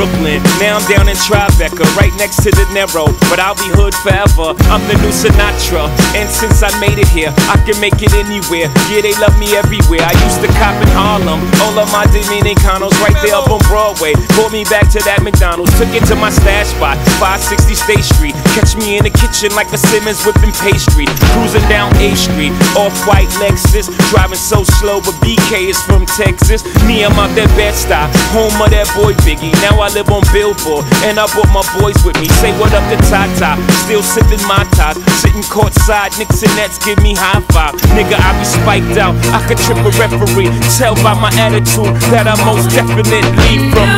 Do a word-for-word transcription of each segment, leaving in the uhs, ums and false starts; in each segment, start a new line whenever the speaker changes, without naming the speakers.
Brooklyn, now I'm down in Tribeca, right next to the Narrow, but I'll be hood forever. I'm the new Sinatra, and since I made it here, I can make it anywhere. Yeah, they love me everywhere. I used to cop in Harlem, all of my Dominicanos right there up on Broadway. Pulled me back to that McDonald's, took it to my stash spot, five sixty State Street. Catch me in the kitchen like a Simmons whipping pastry. Cruising down A Street, off-white Lexus, driving so slow, but B K is from Texas. Me, I'm out that Bed-Stuy, home of that boy Biggie. Now I live on Billboard, and I brought my boys with me. Say what up to Tata, still sipping my ties, sitting courtside, Knicks and Nets give me high five. Nigga, I be spiked out, I could trip a referee. Tell by my attitude that I most definitely from.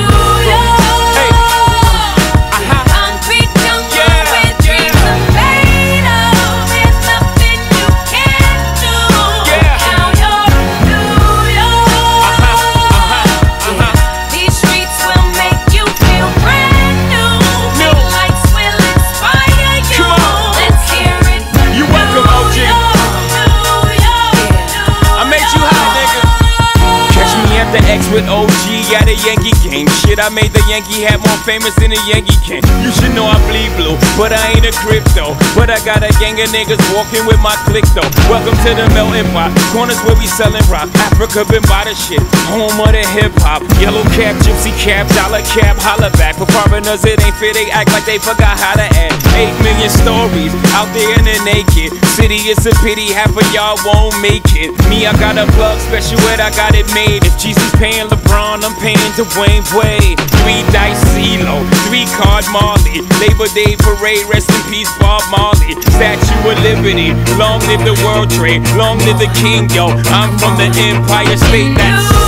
X with O G at a Yankee game. Shit, I made the Yankee hat more famous than a Yankee can. You should know I bleed blue, but I ain't a crypto. But I got a gang of niggas walking with my click though. Welcome to the melting pot, corners where we selling rock. Africa been by the shit, home of the hip hop. Yellow cap, gypsy cap, dollar cap, holla back. For foreigners it ain't fair, they act like they forgot how to act. Eight million stories out there in the naked city. It's a pity half of y'all won't make it. Me, I got a plug special ed, I got it made. If Jesus paying LeBron, I'm paying Dwayne Wade. Three dice CeeLo, three card Marley. Labor Day parade, rest in peace Bob Marley. Statue of Liberty, long live the World Trade, long live the King, yo. I'm from the Empire State, that's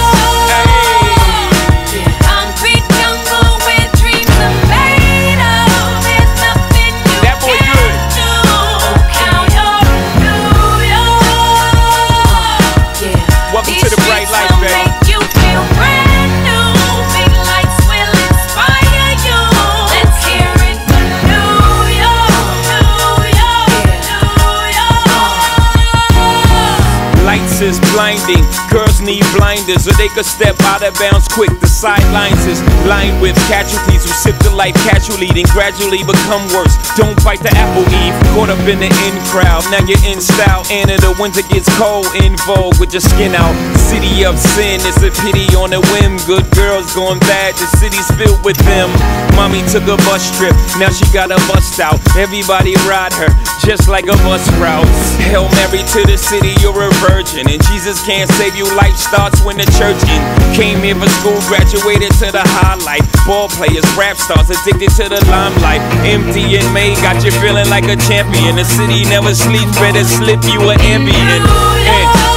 is blinding. Girls need blinders so they could step out of bounds quick. The sidelines is lined with casualties who sip the life casually, then gradually become worse. Don't bite the apple, Eve. Caught up in the in crowd, now you're in style. And in the winter gets cold, in vogue with your skin out. City of sin, it's a pity on a whim. Good girls going bad, the city's filled with them. Mommy took a bus trip, now she got a bust out. Everybody ride her, just like a bus route. Hail Mary to the city, you're a virgin. And Jesus can't save you, life starts when the church in. Came here for school, graduated to the highlight. Ball players, rap stars, addicted to the limelight. Empty in May, got you feeling like a champion. The city never sleeps, better slip you an Ambien.